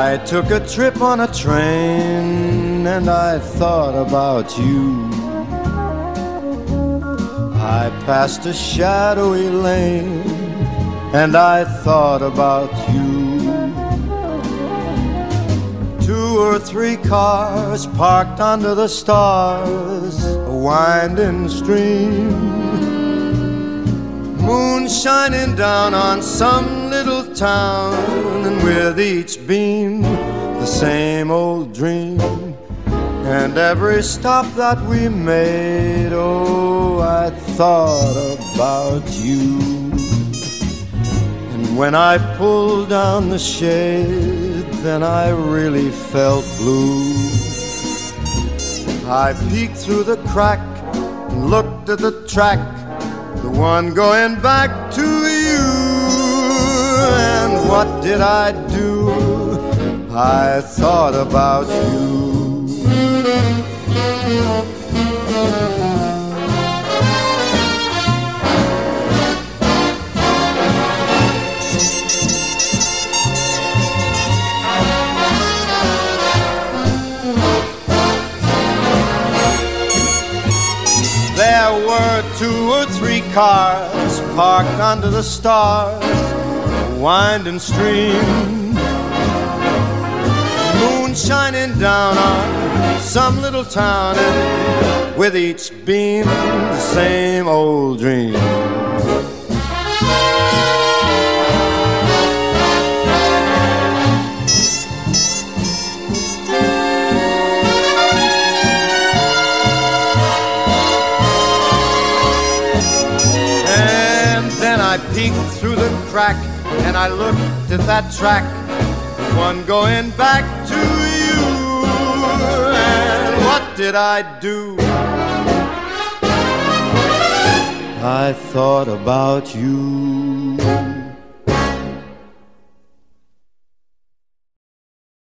I took a trip on a train and I thought about you. I passed a shadowy lane and I thought about you. 2 or 3 cars parked under the stars, a winding stream, moon shining down on some little town, and with each beam the same old dream. And every stop that we made, oh, I thought about you. And when I pulled down the shade, then I really felt blue. I peeked through the crack and looked at the track, the one going back to you. And what did I do? I thought about you. There were 2 or 3 cars parked under the stars, a winding stream, moon shining down on some little town, and with each beam the same old dream. I peeked through the crack and I looked at that track, the one going back to you. And what did I do? I thought about you.